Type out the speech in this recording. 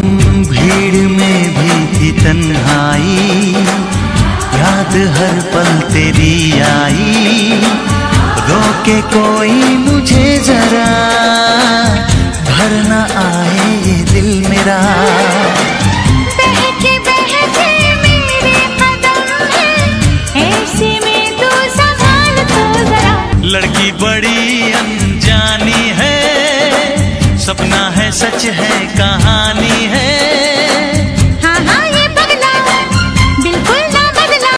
भीड़ में भी थी तन्हाई, याद हर पल तेरी आई। रोके कोई मुझे जरा, भर न आए ये दिल मेरा। बहके बहके मेरे कदम हैं, ऐसे में तू संभाल तो जरा। लड़की बड़ी अनजानी है, सपना है सच है कहानी है।